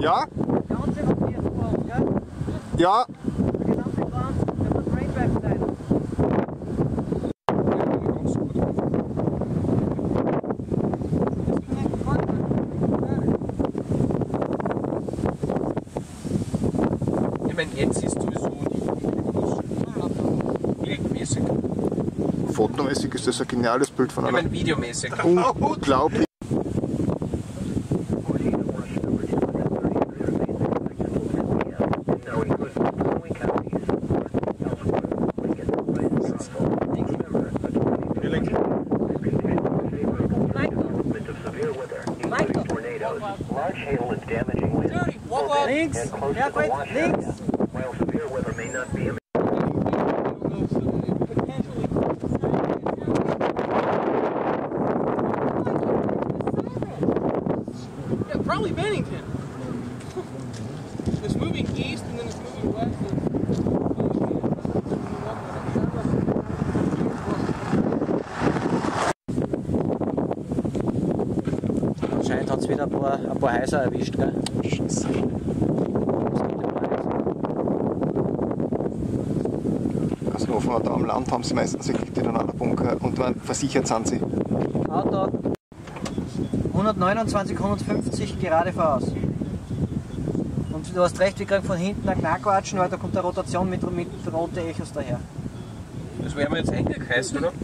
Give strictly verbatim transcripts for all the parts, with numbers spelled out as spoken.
Ja? Der ganze Papier ist drauf, gell? Ja. Der gesamte Kranz, der muss Rainback sein. Ich meine, jetzt ist sowieso die bildmäßig. Fotomäßig ist das ein geniales Bild von Ich einer. meine, videomäßig. Unglaublich. Links, Herfried, links. Yeah, probably Bennington. It's moving east and then it's moving west. Anscheinend hat es wieder ein paar, ein paar Häuser erwischt, gell? Also hoffen wir, da am Land haben sie meistens wirklich die dann an der Bunker und versichert sind sie. Auto hundertneunundzwanzig, hundertfünfzig gerade voraus. Und du hast recht, wir kriegen von hinten einen Knackwatschen, weil da kommt eine Rotation mit, mit roten Echos daher. Das wäre mir jetzt eingekreist, oder?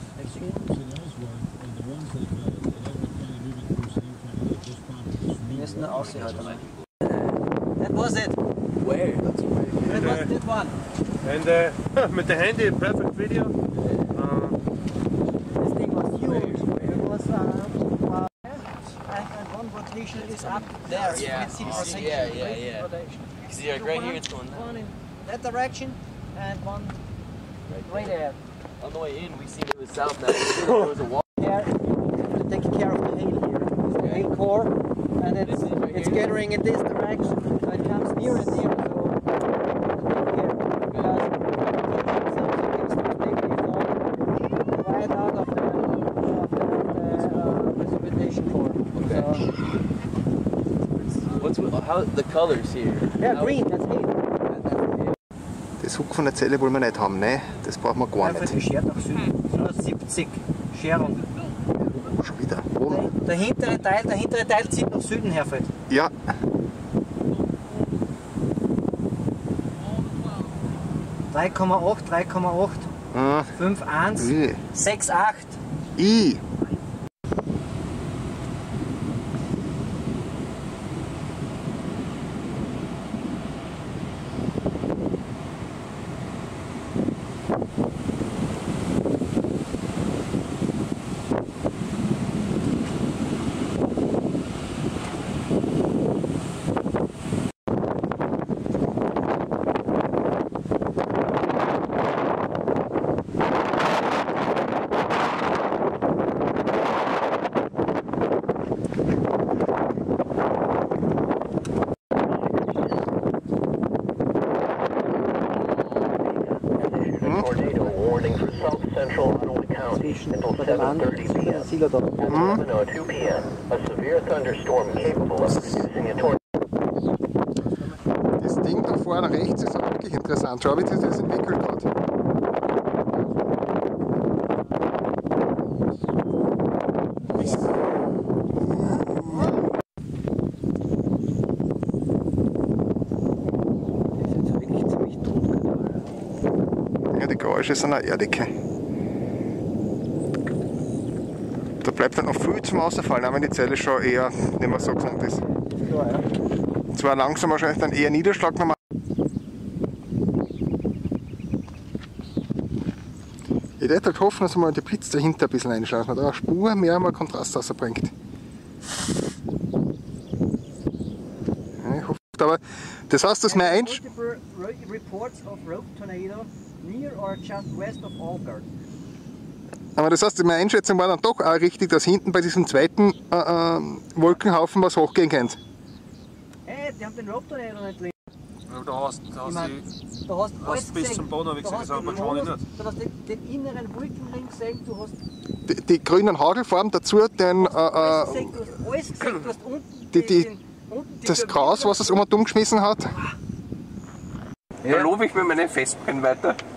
Wir müssen nur aussehen heute mal. That was it. Where? That was that one. And uh, mit der Handy, perfect video. Uh, This thing was huge. It was uh, uh, and, and one rotation is up there. You Yeah, can see you the see, rotation. yeah, yeah, right? yeah. Rotation. You see, like right here, it's going One in that direction and one right there. on the way in. We see it was south now. There was a wall. Care, to take care of the hail here. It's the hail core, and it's, This is right it's here. gathering in this direction. So it comes near and near. So take care, because something is completely falling right out of the of the, the uh, precipitation core. Okay. So, What's with, how the colors here? yeah, How- green. That's hail. Das Huck von der Zelle wollen wir nicht haben, ne? Das brauchen wir gar Einfach nicht. geschert nach Süden. hundertsiebzig Scherung. Schon wieder. Oh. Der hintere Teil, der hintere Teil zieht nach Süden, Herfried. Ja. drei Komma acht, drei Komma acht, Ah. fünf Komma eins, Ui. sechs Komma acht. I. Tornado warning for south central Ottawa County until seven thirty p m At seven oh two p m a severe thunderstorm capable of producing a tornado. Das Ding da vorne rechts ist auch wirklich interessant. Schau, wie sich das entwickelt hat. Das ist jetzt wirklich ziemlich tot. Ja, die Geräusche sind auch erdige. Da bleibt dann noch viel zum Ausfallen, auch wenn die Zelle schon eher nicht mehr so gesund ist. Klar, ja. Zwar langsam wahrscheinlich dann eher Niederschlag nochmal. Ich würde halt hoffen, dass man den Blitz dahinter ein bisschen einschaut, dass man da eine Spur mehr mal Kontrast rausbringt. Ja, ich hoffe, aber das heißt, dass mein Einsch... Multiple reports of rogue tornado near or just west of Algard. Aber das heißt, meine Einschätzung war dann doch auch richtig, dass hinten bei diesem zweiten äh, äh, Wolkenhaufen was hochgehen könnte. Hey, die haben den Rogue Tornado nicht liegen. ja, da hast, da Ich hast mein, du du hast alles hast bis gesehen. zum Boden habe ich Du gesehen, hast das hat man den schon Monus, nicht. du hast den, den inneren Wolkenring gesehen, du hast Die, die grünen Hagelfarben dazu, den, äh, alles äh, gesehen, du hast alles gesehen, du hast unten die- die- den, das Gras, was es um und um geschmissen hat. Da lobe ich mir meine Festbrennen weiter.